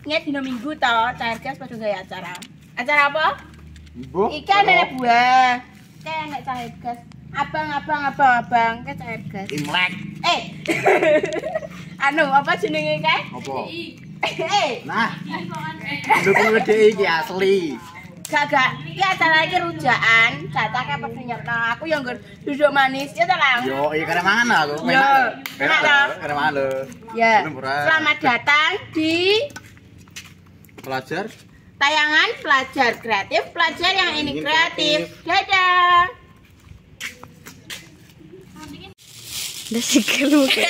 Ingat dino Minggu toh, Cairgas padha gawe acara. Acara apa? Mbok. Ikan nenek buah. Kayak nek Cairgas. Abang, kayak Cairgas. Imlek. Anu, apa jenenge kae? Apa? Nah, dukung DI iki asli. gak. Iki acara iki rujaan, jatah kayak padha nyerno. Aku yang duduk manis ya ta, Lang. Yo, iki kare mangan lah aku. Yo. Enak lho, kare mangan lho. Ya. Belum murah. Selamat datang di Pelajar. tayangan pelajar kreatif, pelajar yang ini kreatif. Dadah. Udah sikil kayak.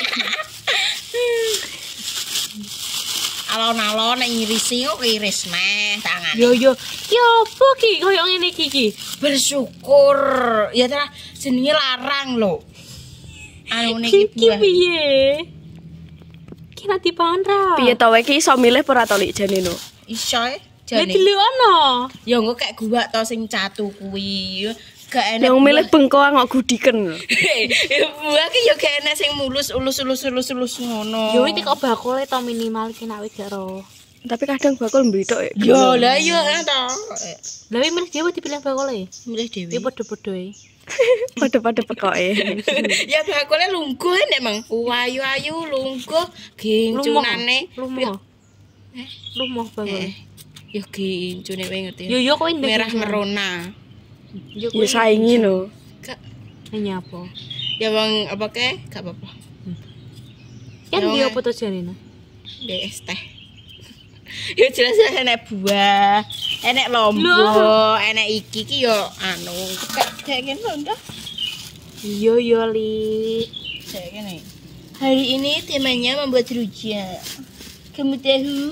Alon-alon nek ngirisi kok iris meh tangan. Yo apa ki koyo ngene iki? Bersyukur. Ya ta jenenge larang lho. Anu niki Ki piye? Ki nanti pangan ra. Piye to wae iki iso milih ora to Lik jane no. iso Lah jane. dulu ono. Ya engko kayak gua to sing catu kuwi. Gak enak. Yang milih bengkoang kok gudiken. Buah ki ya gak enak sing mulus ulus ngono. Yo iki kok bakule to minimal ki nek gak ro. Tapi kadang bakul mbitok ya. Yo lah yo to. Lah wis milih dhewe dipilih bakule. Milih Iki dhewe. padha-padha e. Pada pekoke. Ya bakule lungguh nek mang. Ayu-ayu lungguh gincunane. Lumoh. Lumoh bakule. Ya gincune wae ngerti. Yo kowe ndek Merah merona. Yo Ya saingi no. Gak nyapa. ya bang apa ke? Gak apa-apa. Kan Yo, dia apa to jarine? Es teh. Ya jelas enek buah, enek lombok, Loh. enek iki ki yo anu kayak gini loh enggak? Yo Li. Kayak gini. Hari ini temanya membuat rujak. Kamu tahu?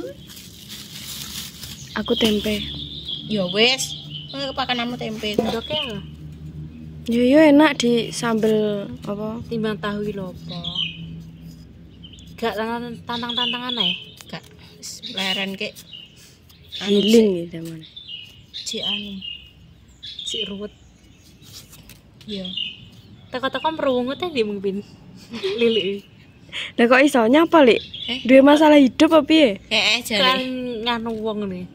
Aku tempe. Ya wes, pakai nama tempe. Ndoknya Yo enak di sambel apa? timbang tahu iki lho apa. Gak tantang-tantangan ae. Kak, leren ke. Healing gitu mana. Si anu. Si ruwet. Iya. Teko-teko merungut ae dia mungkin. Lili. Lah kok iso nyapa Lik? Eh? Duwe masalah hidup apa piye? Kan Jare. nganu wong ne.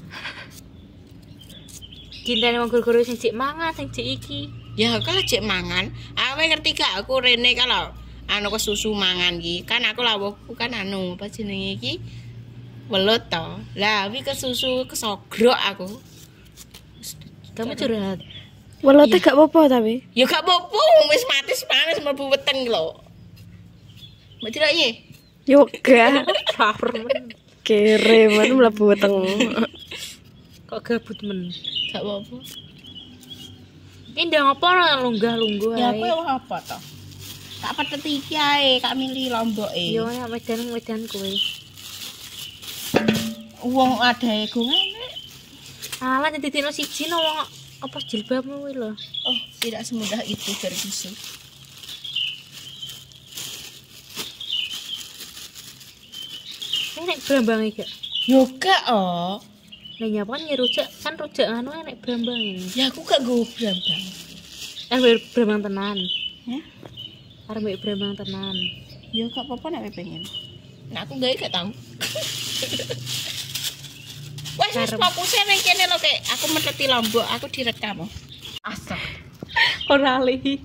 Cintane wong guru-guru sing cek mangan sing cek iki. Ya kalau cek mangan, awe ngerti gak aku rene kalau anu ke susu mangan ki. Kan aku lawuhku kan anu apa jenenge iki? Welut to. Lah wi ke susu kesogrok aku. Kamu curhat. Welote gak apa-apa tapi. Ya gak apa-apa, wis mati panas mlebu weteng lho. Mbak tidak ye? Yo gak. Karmen. Kere man mlebu weteng. Kok gabut men. Gak apa-apa. Ini ndang apa ora lunggah-lungguh Ya ae. aku apa to? Tak petet iki ae, kak milih lomboke. Yo nek medan kowe. Wong adae go ngene. Alah dititino siji no wong apa jilbabmu kuwi lho. Oh, tidak semudah itu berbisu. Ini nek brambang iki gak. Yo gak oh. Lah nyapa kan rujak anu nek brambang ini. Ya aku gak go brambang. Brambang tenan. Hah? Arep brambang tenan. Ya gak apa-apa nek pengen. Nah aku gawe gak tau. Wes wis fokusnya nang kene lho kek aku meteti lombok, aku direkam. Asap. Ora li.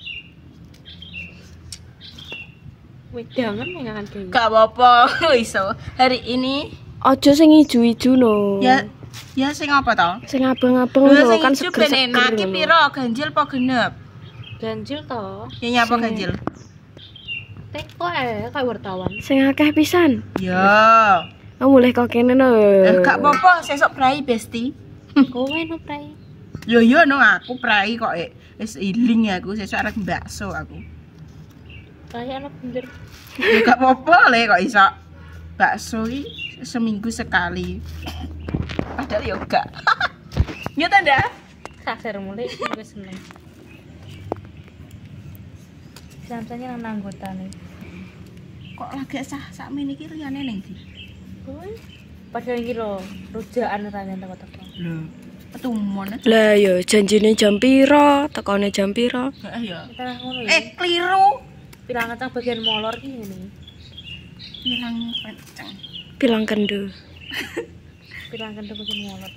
Wedangan mengangan kayak. Gak apa-apa iso. Hari ini Ojo sing ijo-ijo no. ya sing apa to? Sing abang-abang Lho no sing kan ijo seger-seger. ben enak ki ngono. piro? Ganjil apa genep? Ganjil to. Ya nyapa ganjil? Teko kayak wartawan. Sing akeh pisan. Ya. Oh mulai kok kene no. Gak apa-apa, sesuk prai besti. Kowe no prai. Yo no aku prai kok wis iling aku sesuk arek bakso aku. Prai ana bener. Ya gak apa-apa le kok iso bakso iki seminggu sekali. Padahal yo gak. Ya ta ndak? Sadar mulai aku seneng. Samsanya nang anggotane. Kok lagi sakmene iki liyane ning ndi? Kowe padahal iki lho rujakan rasane teko-teko. Lho, ketumon. Lah yo janjine jam piro, tekone jam piro? Heeh ya. Kita ngono ya. Kliru. Pilangan tang bagian molor ki ngene. Hilang kenceng. Bilang kendo. Pirang kendeng sing nyolot.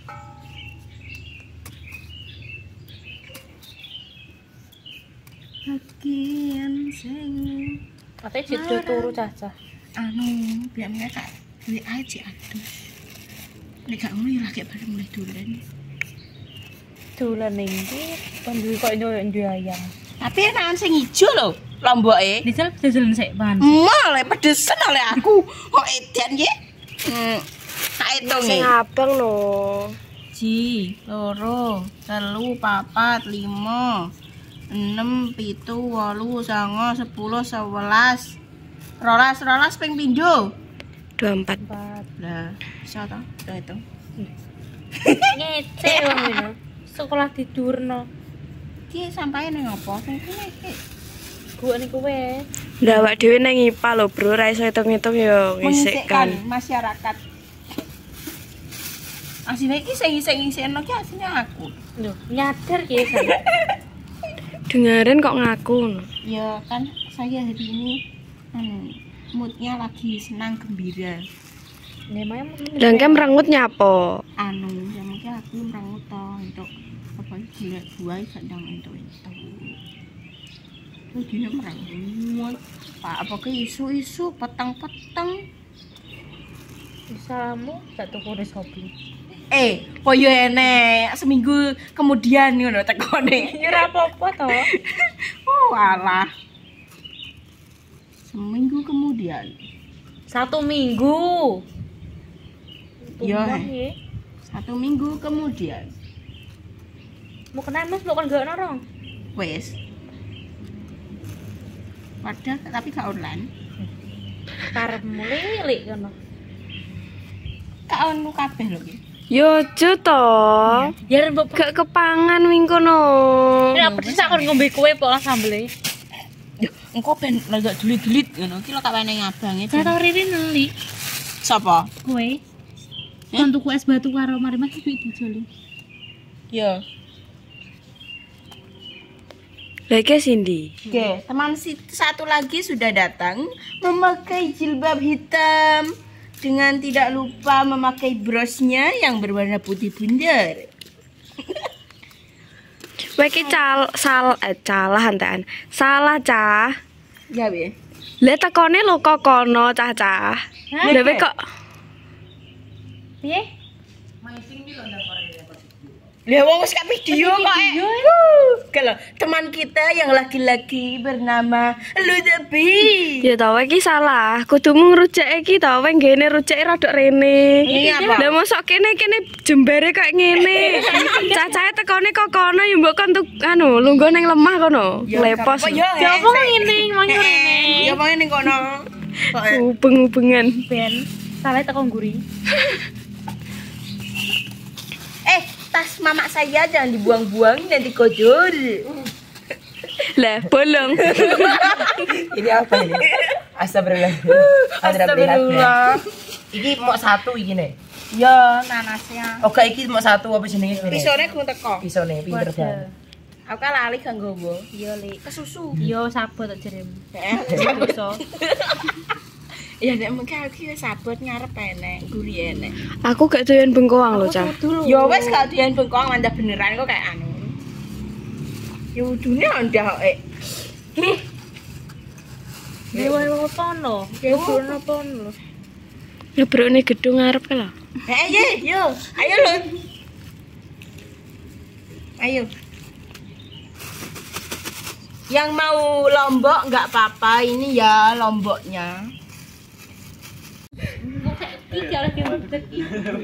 Bagian sing Ate jido turu cacah. anu biar mereka duwe aja aduh. Nek gak ngono ya lagi bareng mulai dolan. Dolan ning ndi? Pandu kok duwe ayam. Tapi enakan sing ijo lho, lomboke. Dijal jajalan sik pan. Male pedesen oleh aku. Kok edan ye? Tak hitung Sing nih. abang no. 1, 2, 3, 4, 5, 6, 7, 8, 9, 10, 11, 12 ping pindho. 24. Lah, iso to? Tak hitung. Ngecek wong ngono. Sekolah tidurno. Ki sampae ning opo? Sing kene iki. Gua niku wae. Lah awak dhewe nang IPA lho, Bro. Ra iso hitung-hitung yo Mengisikkan ngisikkan. masyarakat. Asine iki sing ngisi-ngisikno ki asine aku. Loh, nyadar ya kan. Dengerin kok ngaku no. Ya kan saya hari ini moodnya lagi senang gembira. Nemanya Dan kan merengut nyapo. Anu, ya mungkin aku merangut to untuk apa gila buah sedang untuk itu. Tuh dia merangut. Pak apa ke isu-isu petang-petang. Salamu tak tuku di Shopee. Koyo enek seminggu kemudian ngono tekone. Ya ora apa-apa to. Oh, alah. Seminggu kemudian. 1 minggu. Iya, Tumbang, ya. 1 minggu kemudian. Mau kena Mas, mau kan gak norong. Wes. Padahal tapi gak online. Karep mulai kono. Gak ono kabeh lho iki. Yo jo to. Ya mbok Gak kepangan mingkono. ya persis aku ngombe kowe kok sambele. Yo, engko ben lagak dulit-dulit ngono. Iki lho kak wene ngabange. Saya tau Ririn neli. Sapa? Kowe. Kon tuku es batu karo mari Mas iki dijoli. Yo. Lagi Cindy. Oke, teman satu lagi sudah datang memakai jilbab hitam dengan tidak lupa memakai brosnya yang berwarna putih bundar. Kowe iki salah antean. Salah cah. Ya, Be. Lah tekone lho kok kono cah-cah. Lah kowe kok Piye? Lah wong wis gak video kok. Kalau teman kita yang laki-laki bernama Ludebi. ya tau iki salah. Kudumu ngrujak iki to, weng ngene rujake rada rene. Ini apa? Lah mosok kene jembare kok ngene. Cacahe tekone kok kono ya mbok kon anu lungguh ning lemah kono. Lepos. Ya Ya apa ngene, mangi rene. Ya apa ngene kono. Hubung-hubungan. Ben, salah teko nguri. Tas mama saya jangan dibuang-buang dan dikojol. Lah bolong. Ini apa ini? Astagfirullah. Astagfirullah. Iki mau satu iki nih. Ya, nanasnya. Oke, iki mau satu apa jenenge iki? Pisone kurang teko. Pisone pinter banget. Aku kan lali gak nggowo. Iya, Li. Kesusu. Yo sabot tak jerem. Dosa. Ya nek mengke aku wis sabot ngarep enek, guri enek. Aku gak doyan bengkoang lho, Cah. Ya wis gak dian bengkong mandah beneran kok kayak anu. Ya udune andah Dewa apa no? Dewa apa no? Nyebrone gedung ngarep lho. Yo, ayo lho. Ayo. Yang mau lombok nggak apa-apa, ini ya lomboknya. Iki oleh yang rezeki.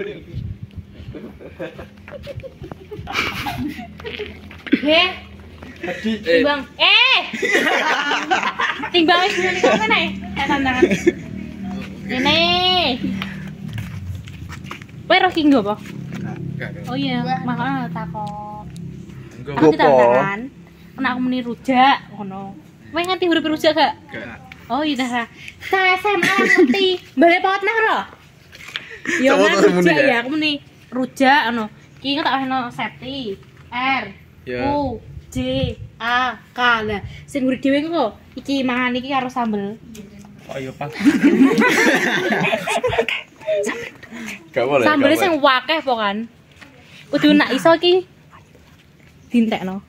Timbang. Timbang wis ngene kok kene. Tandangan. Ini. Kowe roki nggo apa? Oh iya, makanya takok. Aku ditandangan. Anak aku muni rujak ngono. Kowe ngerti huruf rujak gak? Oh iya dah. Saya SMA ngerti. Balik paut nah ro. Ya kan rujak ya, aku muni rujak ngono. Ki tak ono Septi. R U J A K. Lah sing nguri dhewe kok iki mangan iki karo sambel. Oh iya, Pak. boleh. Sambel sing wakeh po kan. Kudu nak iso iki dintekno.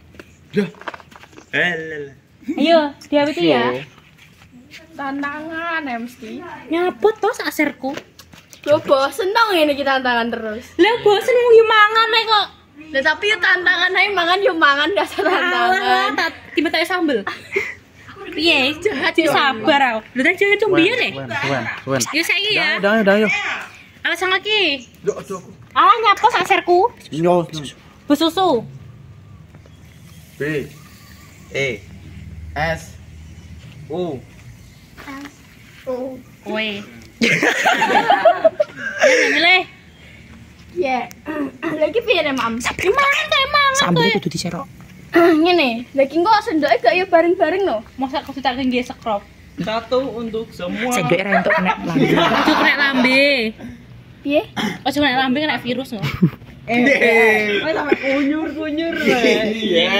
Ayo, diawiti ya. Tantangan ya mesti. Nyabut to saserku. Lo bosen dong ini kita tantangan terus. Lah bosen mau yo mangan ae kok. Lah tapi yo tantangan ae mangan yo mangan dasar tantangan. Alah, tiba-tiba sambel. Piye? Aja sabar aku. Lho tak jangan cumbian nih. Suwen. Yo saiki ya. Udah yuk. Alasan lagi. Yuk, aku. Alah nyapa saserku. Yo. Besusu. B E S U. Kowe. Ya milih. Ya. Lagi piye nek Mam? Mangan kae mangan. Sambel kudu diserok. Ngene, lagi kok sendoke gak yo bareng-bareng no. Masa aku tak ngge sekrop. Satu untuk semua. Sendok ra entuk kena lambe. Ojo kena lambe. Piye? Ojo kena lambe kena virus no. Wes sampe kunyur-kunyur Iya.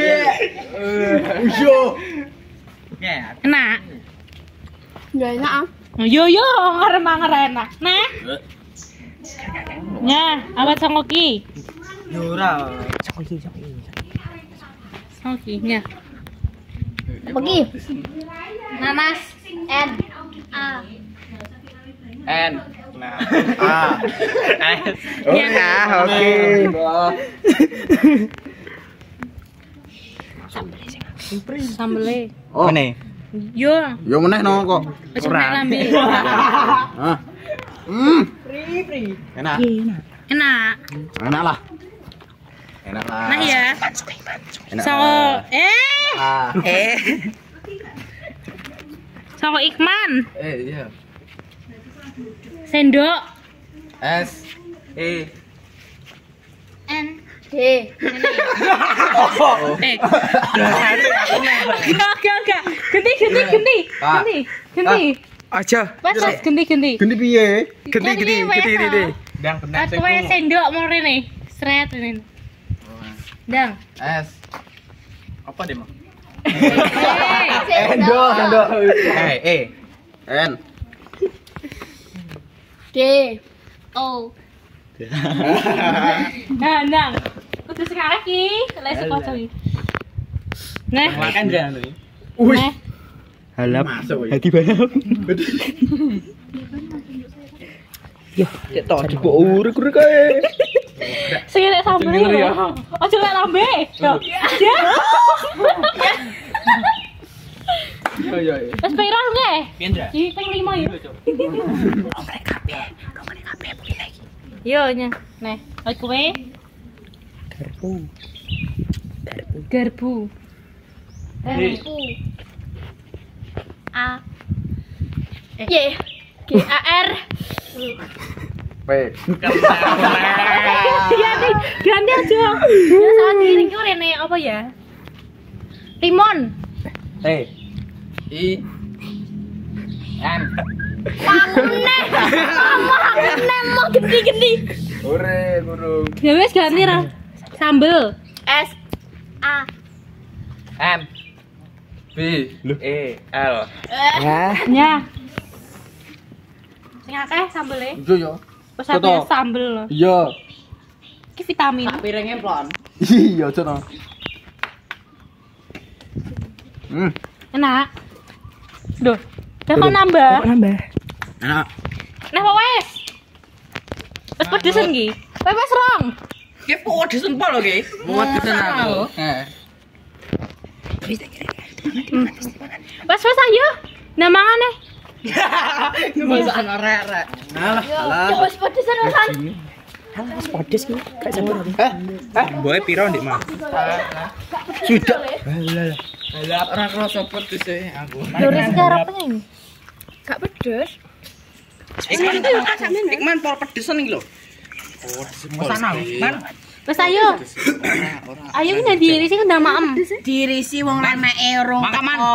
Yo. Enak. Enggak enak ah. Yo ngarep-ngarep enak. Nah. Nya, awat sangoki. Yo ora. Sangoki nya. Pergi. Nanas. N A. N. Nah. A. S. Ya. Oke. Sambele. Oh, meneh. Yo. Yo meneh no kok. Ojo kena lambe. Hah. Pri. Enak. Enak. Enak lah. Enak lah. Nah ya. Enak. Sango Ah. Sango Ikman. Iya. Sendok. S E N. D. Enggak. Ganti. Ah. Ganti. Aja. Pas ganti. Ganti piye? Ganti. Dang bener Aku wae sendok mau rene. Sret rene. Dang. S. Apa deh, Mak? Sendok. N. D. O. Nah. Kudu sing arek iki, lek sekoco iki. Nah. Makan jangan nih. Nah. Halap. Hadi balap. Yo, cek to dibok urek-urek kae. Sing nek sambel ya. Ojo lek lambe. Yo. Ya. Yo. Wes pira nggih? Kendra. Iki ping 5 ya. Yo nya. Nah, oi kowe garbu. A. Y. G A R. P. Ganti aja. Ya salah kiring ki rene apa ya? Timun. T. I. M. Mau gede. Ore, burung. Ya wis ganti ra. Sambel. S A. M. B. E. L. Nya. Sing akeh sambele. Yo yo. Wes akeh sambel lho. Iya. Iki vitamin. Piringnya plon. Iya, cono. Enak. Duh. Dah kok nambah. Enak. Nah, kok wes. Wes pedesen iki. Wes rong. Ki pedesen pol lho ki. Muat pisan aku. Wes ayo. Nah mangane. Masakan rek-rek. Alah. Coba pedesan kan. Pedes ki. Gak campur. Boe piro ndik, Mas? Sudah. Halap ora krasa pedes aku. Lurus garapnya ini. Gak pedes. Ikman pol pedesan iki lho. Masana, Man. Wes ayo. Ayo ini diri sih kendang maem. Dirisi wong lemeke rong teko.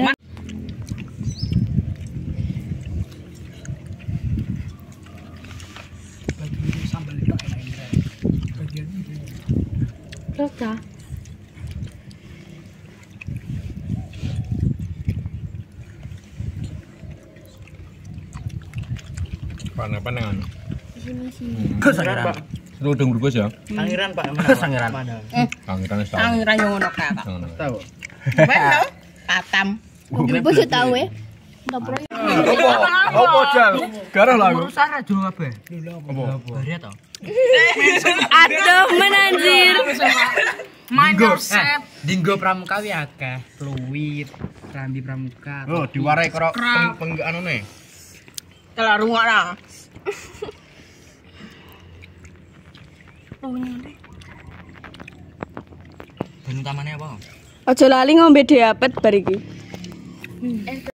Loka. Panengan. Sangiran. Rudung berbos ya. Sangiran Pak. Sangiran. Pangeran wis tau. Pangeran yo ngono kakak. Tahu. Wes lho, Katam. Bos yo tau ya. Apa jal? Garah lah aku. Urusan aja kabeh. Apa? Bare to. Aduh, menanjir. Main konsep. Dinggo pramuka wi akeh, fluid, rambi pramuka. Oh, diwarai karo anune. Kalau rungok lah. Dan utamanya apa? Aja lali ngombe diapet bar iki.